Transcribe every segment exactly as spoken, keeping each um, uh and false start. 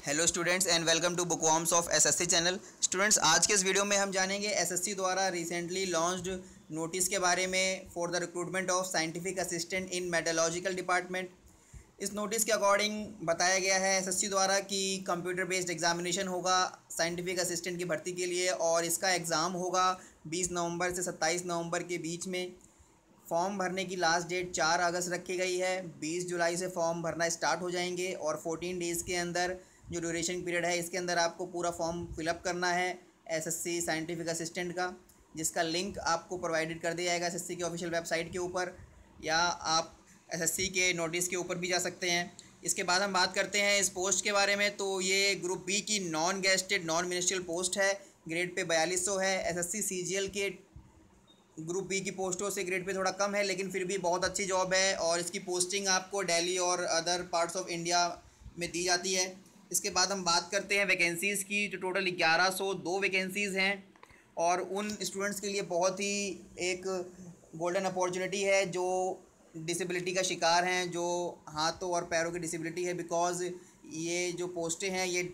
Hello students and welcome to bookworms of SSC channel. Students, आज के इस video में हम जानेंगे एसएससी द्वारा रिसेंटली लॉन्च्ड नोटिस के बारे में for the recruitment of scientific assistant in meteorological department. इस नोटिस के अकॉर्डिंग बताया गया है एसएससी द्वारा कि कंप्यूटर बेस्ड एग्जामिनेशन होगा साइंटिफिक असिस्टेंट की भर्ती के लिए, और इसका एग्ज़ाम होगा बीस नवंबर से सत्ताईस नवंबर के बीच में। फॉर्म भरने की लास्ट डेट चार अगस्त रखी गई है। बीस जुलाई से फॉर्म भरना स्टार्ट हो जाएंगे और चौदह डेज़ के अंदर जो ड्यूरेशन पीरियड है इसके अंदर आपको पूरा फॉर्म फिलअप करना है एसएससी साइंटिफिक असिस्टेंट का, जिसका लिंक आपको प्रोवाइडेड कर दिया जाएगा एसएससी के ऑफिशियल वेबसाइट के ऊपर, या आप एसएससी के नोटिस के ऊपर भी जा सकते हैं। इसके बाद हम बात करते हैं इस पोस्ट के बारे में। तो ये ग्रुप बी की non gazetted non ministerial post है, ग्रेड पे बयालीस सौ है। एसएससी सीजीएल के ग्रुप बी की पोस्टों से ग्रेड पे थोड़ा कम है, लेकिन फिर भी बहुत अच्छी जॉब है और इसकी पोस्टिंग आपको दिल्ली और अदर पार्ट्स ऑफ इंडिया में दी जाती है। इसके बाद हम बात करते हैं वैकेंसीज़ की। तो टोटल ग्यारह सौ दो वैकेंसीज़ हैं और उन स्टूडेंट्स के लिए बहुत ही एक गोल्डन अपॉर्चुनिटी है जो डिसेबिलिटी का शिकार हैं, जो हाथों और पैरों की डिसेबिलिटी है, बिकॉज़ ये जो पोस्टें हैं ये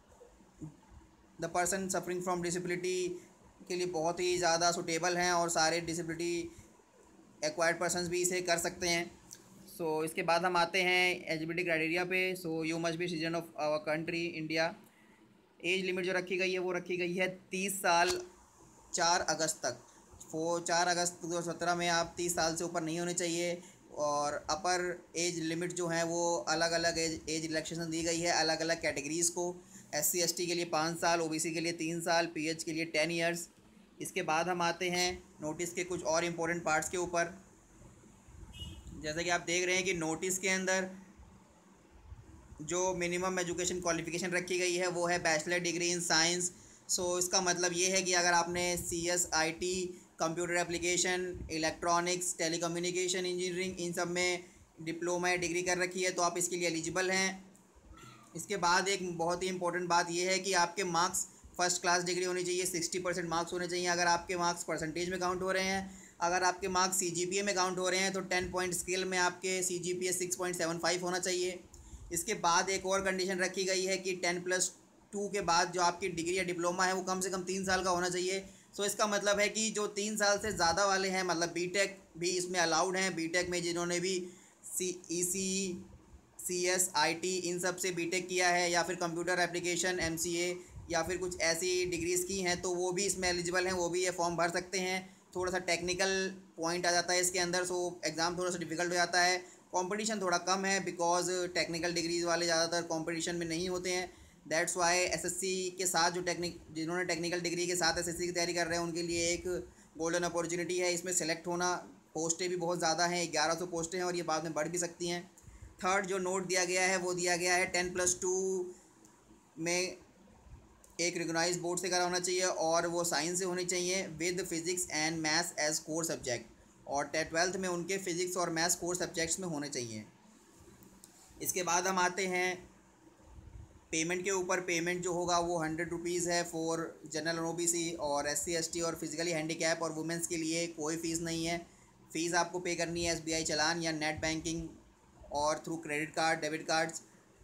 the person suffering from disability के लिए बहुत ही ज़्यादा सुटेबल हैं और सारे डिसेबिलिटी एक्वायर्ड पर्सन्स भी इसे कर सकते हैं। सो so, इसके बाद हम आते हैं एलिजिबिलिटी क्राइटेरिया पे। So you must be citizen of our country India. Age limit जो रखी गई है वो रखी गई है तीस साल चार अगस्त तक। वो चार अगस्त दो हज़ार सत्रह में आप तीस साल से ऊपर नहीं होने चाहिए। और अपर एज लिमिट जो है वो अलग अलग एज एज रिलैक्सेशन दी गई है अलग अलग कैटेगरीज़ को। एस सी एस टी के लिए पाँच साल, ओ बी सी के लिए तीन साल, पी एच के लिए टेन ईयर्स। इसके बाद हम आते हैं नोटिस के कुछ और इम्पोर्टेंट पार्ट्स के ऊपर। जैसे कि आप देख रहे हैं कि नोटिस के अंदर जो मिनिमम एजुकेशन क्वालिफ़िकेशन रखी गई है वो है bachelor degree in science. So इसका मतलब ये है कि अगर आपने C S I T, computer application, electronics, telecommunication engineering इन सब में डिप्लोमा या डिग्री कर रखी है तो आप इसके लिए एलिजिबल हैं। इसके बाद एक बहुत ही इंपॉर्टेंट बात यह है कि आपके मार्क्स फर्स्ट क्लास डिग्री होनी चाहिए, सिक्सटी परसेंट मार्क्स होने चाहिए। अगर आपके मार्क्स परसेंटेज में काउंट हो रहे हैं, अगर आपके मार्क्स सी जी पी ए में काउंट हो रहे हैं तो टेन पॉइंट स्केल में आपके C G P A six point seven five होना चाहिए। इसके बाद एक और कंडीशन रखी गई है कि टेन प्लस टू के बाद जो आपकी डिग्री या डिप्लोमा है वो कम से कम तीन साल का होना चाहिए। सो इसका मतलब है कि जो तीन साल से ज़्यादा वाले हैं, मतलब बी टेक भी इसमें अलाउड हैं। बी टेक में जिन्होंने भी सी ई C C S I T इन सब से बी टेक किया है या फिर computer application M C A या फिर कुछ ऐसी डिग्रीज़ की हैं तो वो भी इसमें एलिजिबल हैं, वो भी ये फॉर्म भर सकते हैं। थोड़ा सा टेक्निकल पॉइंट आ जाता है इसके अंदर, सो एग्ज़ाम थोड़ा सा डिफ़िकल्ट हो जाता है। कंपटीशन थोड़ा कम है बिकॉज टेक्निकल डिग्रीज़ वाले ज़्यादातर कंपटीशन में नहीं होते हैं। दैट्स वाई एसएससी के साथ जो टेक्निक जिन्होंने टेक्निकल डिग्री के साथ एसएससी की तैयारी कर रहे हैं उनके लिए एक गोल्डन अपॉर्चुनिटी है इसमें सेलेक्ट होना। पोस्टें भी बहुत ज़्यादा हैं, ग्यारह सौ पोस्टें हैं और ये बाद में बढ़ भी सकती हैं। थर्ड जो नोट दिया गया है वो दिया गया है टेन प्लस टू में एक रिकॉग्नाइज बोर्ड से करा होना चाहिए और वो साइंस से होनी चाहिए with physics and maths as core subject, और ट्वेल्थ में उनके फिज़िक्स और मैथ्स कोर सब्जेक्ट्स में होने चाहिए। इसके बाद हम आते हैं पेमेंट के ऊपर। पेमेंट जो होगा वो हंड्रेड रुपीज़ है फॉर जनरल और ओ बी सी, और एस सी एस टी और फिजिकली हैंडीकैप और वुमेंस के लिए कोई फ़ीस नहीं है। फ़ीस आपको पे करनी है एस बी आई चालान या नेट बैंकिंग और through credit card, debit cards.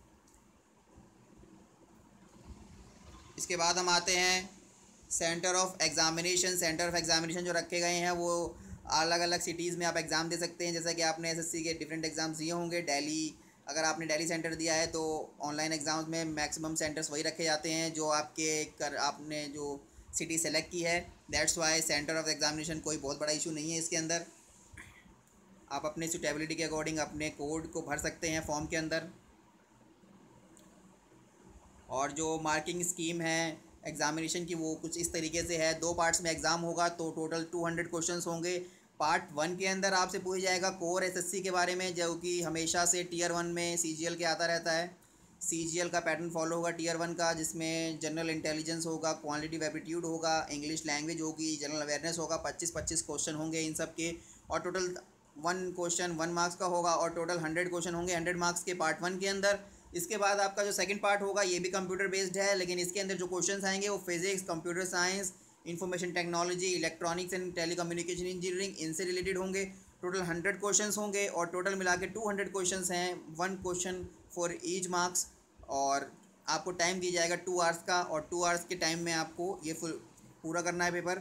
इसके बाद हम आते हैं centre of examination. Centre of examination जो रखे गए हैं वो अलग अलग सिटीज़ में आप एग्ज़ाम दे सकते हैं। जैसा कि आपने एसएससी के डिफरेंट एग्ज़ाम्स दिए होंगे। दिल्ली, अगर आपने दिल्ली सेंटर दिया है तो ऑनलाइन एग्ज़ाम्स में मैक्सिमम सेंटर्स वही रखे जाते हैं जो आपके कर आपने जो सिटी सेलेक्ट की है। That's why centre of examination कोई बहुत बड़ा इशू नहीं है इसके अंदर। आप अपने सुटेबिलिटी के अकॉर्डिंग अपने कोड को भर सकते हैं फॉर्म के अंदर। और जो मार्किंग स्कीम है एग्ज़ामिनेशन की वो कुछ इस तरीके से है। दो पार्ट्स में एग्ज़ाम होगा तो टोटल टू हंड्रेड क्वेश्चंस होंगे। पार्ट वन के अंदर आपसे पूछा जाएगा कोर एसएससी के बारे में, जो कि हमेशा से टीयर वन में सीजीएल के आता रहता है। सीजीएल का पैटर्न फॉलो होगा टीयर वन का, जिसमें जनरल इंटेलिजेंस होगा, क्वांटिटेटिव एप्टीट्यूड होगा, इंग्लिश लैंग्वेज होगी, जनरल अवेयरनेस होगा। पच्चीस पच्चीस क्वेश्चन होंगे इन सब के, और total one question one marks का होगा और टोटल हंड्रेड क्वेश्चन होंगे हंड्रेड मार्क्स के पार्ट वन के अंदर। इसके बाद आपका जो सेकंड पार्ट होगा ये भी कंप्यूटर बेस्ड है, लेकिन इसके अंदर जो क्वेश्चंस आएंगे वो physics, computer science, information technology, electronics and telecommunication engineering इनसे रिलेटेड होंगे। टोटल हंड्रेड क्वेश्चंस होंगे और टोटल मिला के टू हंड्रेड क्वेश्चंस हैं, one question for each marks. और आपको टाइम दिया जाएगा टू आवर्स का, और टू आवर्स के टाइम में आपको ये फुल पूरा करना है पेपर।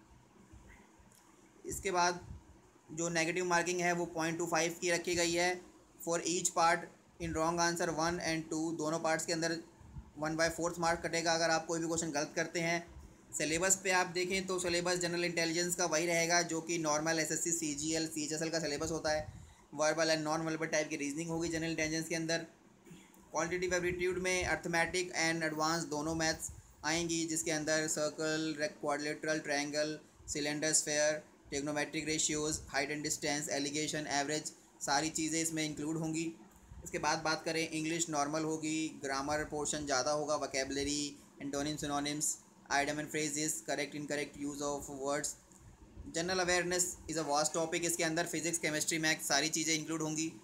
इसके बाद जो नेगेटिव मार्किंग है वो पॉइंट टू फाइव की रखी गई है for each part in wrong answer one and two. दोनों पार्ट्स के अंदर वन बाय फोर्थ मार्क कटेगा अगर आप कोई भी क्वेश्चन गलत करते हैं। सिलेबस पे आप देखें तो सिलेबस जनरल इंटेलिजेंस का वही रहेगा जो कि नॉर्मल एसएससी, सीजीएल, सीएचएसएल का सिलेबस होता है। Verbal and non verbal type की रीजनिंग होगी जनरल इंटेलिजेंस के अंदर। क्वांटिटेटिव एप्टीट्यूड में अर्थमेटिक एंड एडवांस दोनों मैथ्स आएंगी, जिसके अंदर circle, quadrilateral, triangle, cylinder, sphere, trigonometric ratios, height and distance, alligation, average, सारी चीज़ें इसमें इंक्लूड होंगी। इसके बाद बात करें इंग्लिश नॉर्मल होगी, ग्रामर पोर्शन ज़्यादा होगा, vocabulary, antonym, synonyms, idiom and phrases, correct incorrect use of words. General awareness is a vast topic, इसके अंदर फिजिक्स, केमिस्ट्री, मैथ्स सारी चीज़ें इंक्लूड होंगी।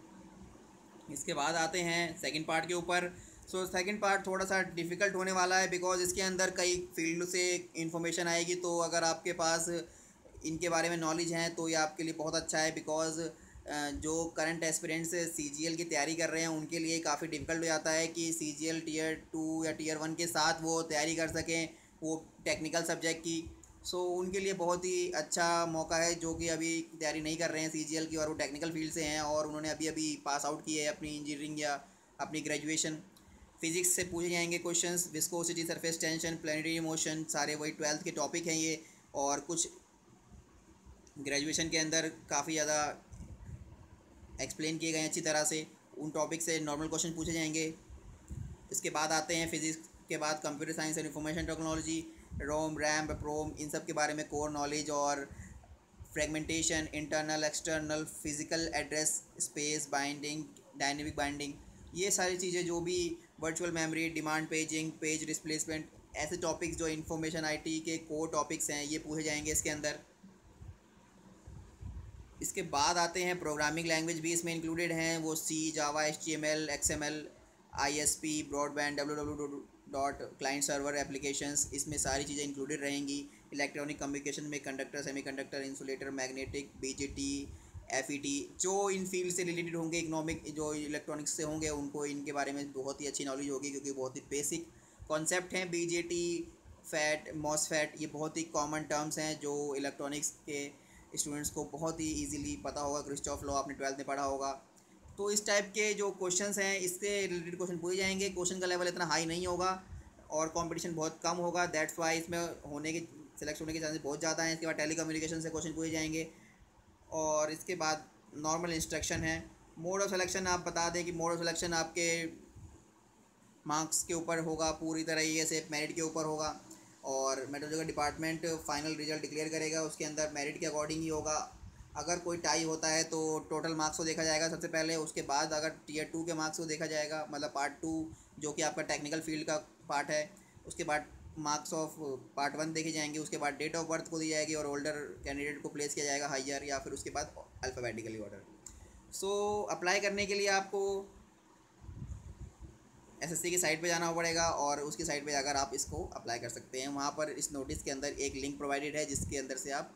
इसके बाद आते हैं सेकंड पार्ट के ऊपर। सो सेकंड पार्ट थोड़ा सा डिफ़िकल्ट होने वाला है बिकॉज इसके अंदर कई फील्ड से इंफॉर्मेशन आएगी, तो अगर आपके पास इनके बारे में नॉलेज है तो ये आपके लिए बहुत अच्छा है। बिकॉज जो करंट एस्पिरेंट्स सीजीएल की तैयारी कर रहे हैं उनके लिए काफ़ी डिफ़िकल्ट हो जाता है कि सीजीएल टीयर टू या टीयर वन के साथ वो तैयारी कर सकें वो टेक्निकल सब्जेक्ट की। सो so, उनके लिए बहुत ही अच्छा मौका है जो कि अभी तैयारी नहीं कर रहे हैं सीजीएल की और वो टेक्निकल फील्ड से हैं और उन्होंने अभी अभी पास आउट किए है अपनी इंजीनियरिंग या अपनी ग्रेजुएशन। फिजिक्स से पूछे जाएंगे questions, viscosity, surface tension, planetary motion, सारे वही ट्वेल्थ के टॉपिक हैं ये। और कुछ ग्रेजुएशन के अंदर काफ़ी ज़्यादा एक्सप्लेन किए गए हैं अच्छी तरह से, उन टॉपिक से नॉर्मल क्वेश्चन पूछे जाएंगे। इसके बाद आते हैं फिजिक्स के बाद computer science and information technology, ROM, RAM, PROM, इन सब के बारे में कोर नॉलेज और fragmentation, internal, external, physical address space, binding, dynamic binding, ये सारी चीज़ें जो भी virtual memory, demand paging, page displacement, ऐसे टॉपिक्स जो इंफॉर्मेशन आईटी के कोर टॉपिक्स हैं ये पूछे जाएंगे इसके अंदर। इसके बाद आते हैं प्रोग्रामिंग लैंग्वेज भी इसमें इंक्लूडेड हैं, वो C, Java, H T M L, X M L, I S P, broadband, W W W dot client server applications, इसमें सारी चीज़ें इंक्लूडेड रहेंगी। इलेक्ट्रॉनिक कम्युनिकेशन में conductor, semiconductor, insulator, magnetic, BJT, FET, जो इन फील्ड से रिलेटेड होंगे, economic जो इलेक्ट्रॉनिक्स से होंगे उनको इनके बारे में बहुत ही अच्छी नॉलेज होगी क्योंकि बहुत ही बेसिक कॉन्सेप्ट हैं। बीजेटी, फैट, मॉसफेट, ये बहुत ही कॉमन टर्म्स हैं जो इलेक्ट्रॉनिक्स के स्टूडेंट्स को बहुत ही इजीली पता होगा। क्रिस्टॉफ लॉ आपने ट्वेल्थ में पढ़ा होगा। तो इस टाइप के जो क्वेश्चंस हैं इससे रिलेटेड क्वेश्चन पूछे जाएंगे। क्वेश्चन का लेवल इतना हाई नहीं होगा और कंपटीशन बहुत कम होगा, दैट्स वाई इसमें होने के सिलेक्ट होने के चांसेस बहुत ज़्यादा हैं। इसके बाद टेली कम्युनिकेशन से क्वेश्चन पूछे जाएंगे और इसके बाद नॉर्मल इंस्ट्रक्शन है। मोड ऑफ सिलेक्शन आप बता दें कि मोड ऑफ सिलेक्शन आपके मार्क्स के ऊपर होगा, पूरी तरह से मेरिट के ऊपर होगा और मेट्रोलॉजी का डिपार्टमेंट फाइनल रिजल्ट डिक्लेयर करेगा, उसके अंदर मेरिट के अकॉर्डिंग ही होगा। अगर कोई टाई होता है तो टोटल मार्क्स को देखा जाएगा सबसे पहले, उसके बाद अगर टीयर टू के मार्क्स को देखा जाएगा, मतलब पार्ट टू जो कि आपका टेक्निकल फील्ड का पार्ट है, उसके बाद मार्क्स ऑफ पार्ट वन देखे जाएंगे, उसके बाद डेट ऑफ बर्थ को दी जाएगी और ओल्डर कैंडिडेट को प्लेस किया जाएगा हायर, या फिर उसके बाद अल्फ़ाबेटिकली ऑर्डर। सो अप्लाई करने के लिए आपको एसएससी की साइट पे जाना पड़ेगा और उसकी साइट पे जाकर आप इसको अप्लाई कर सकते हैं। वहाँ पर इस नोटिस के अंदर एक लिंक प्रोवाइडेड है जिसके अंदर से आप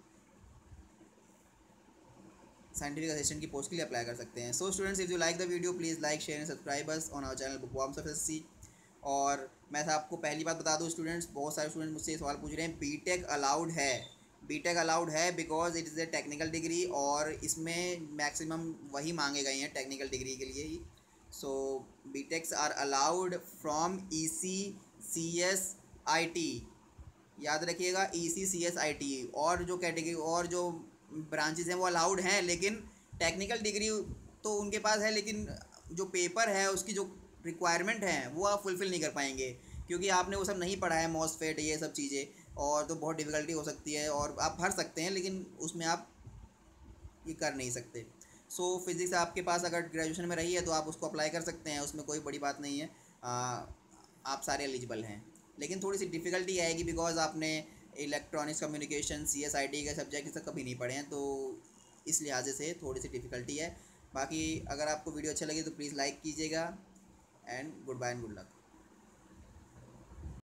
साइंटिफिक असिस्टेंट की पोस्ट के लिए अप्लाई कर सकते हैं। So students, if you like the video please like, share and subscribe us on our channel bookworms of SSC. और मैं आपको पहली बात बता दूँ स्टूडेंट्स, बहुत सारे स्टूडेंट मुझसे ये सवाल पूछ रहे हैं, बीटेक अलाउड है? बीटेक अलाउड है because it is a technical degree और इसमें मैक्सिमम वही मांगे गए हैं टेक्निकल डिग्री के लिए ही। So BTechs are allowed from E C C S I T, याद रखिएगा, ई C C S I T. और जो कैटेगरी और जो ब्रांचेस हैं वो अलाउड हैं, लेकिन टेक्निकल डिग्री तो उनके पास है, लेकिन जो पेपर है उसकी जो रिक्वायरमेंट है वो आप फुलफ़िल नहीं कर पाएंगे क्योंकि आपने वो सब नहीं पढ़ा है, मॉसफेट ये सब चीज़ें, और तो बहुत डिफ़िकल्टी हो सकती है और आप भर सकते हैं लेकिन उसमें आप ये कर नहीं सकते। सो so, फिज़िक्स आपके पास अगर ग्रेजुएशन में रही है तो आप उसको अप्लाई कर सकते हैं, उसमें कोई बड़ी बात नहीं है, आ, आप सारे एलिजिबल हैं। लेकिन थोड़ी सी डिफ़िकल्टी आएगी बिकॉज आपने electronics communication C S I T के सब्जेक्ट सब कभी नहीं पढ़े हैं, तो इस लिहाजे से थोड़ी सी डिफ़िकल्टी है। बाकी अगर आपको वीडियो अच्छा लगे तो प्लीज़ लाइक कीजिएगा and goodbye and good luck.